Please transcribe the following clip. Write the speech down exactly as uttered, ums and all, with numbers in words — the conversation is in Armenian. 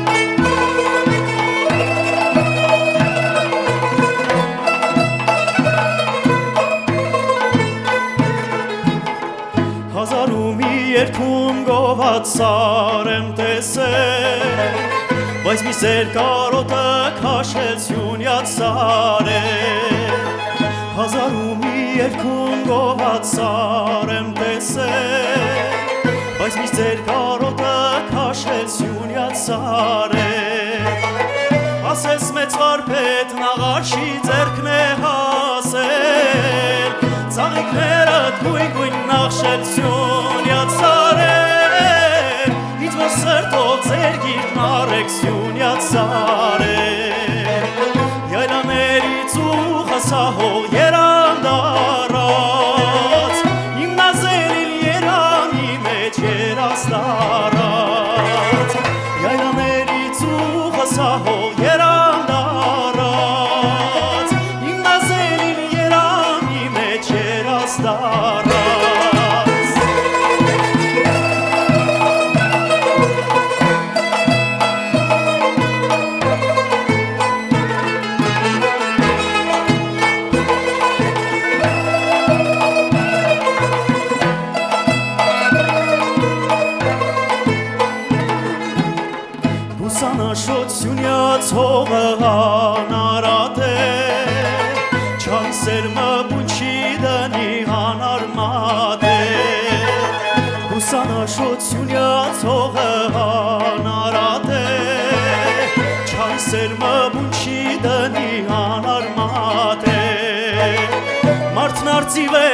Հազար ու մի երգում գոված սար եմ տեսել, բայց մի սեր կարոտը քաշել սյունյաց սար է։ Հազար ու մի երգում գոված սար եմ տեսել, բայց մի սեր կարոտը քաշել սյունյաց սար է։ Ասես մեծ վարպետ նաղաշի ձեռքն է հասել, ծաղիկներըդ գույն-գույն նախշել սյունյաց սարեր, ինձ որ սրտով ձեր գիրկն առեք սյունյաց սարեր։ Յայլաներից ու խասահող երանդ առած, իմ նազերիլ երանի մեջ երաստ առած, յայլաներից ու խասահող երանդ առած, իմ նազերիլ երանի մեջ երաստ առած։ Գուսանաշոտ սյունյաց հողը հանարատ է, չան սերմը բունչի դնի հանարմատ է։ Գուսանաշոտ սյունյաց հողը հանարատ է, չան սերմը բունչի դնի հանարմատ է։ Մարդն արծիվ է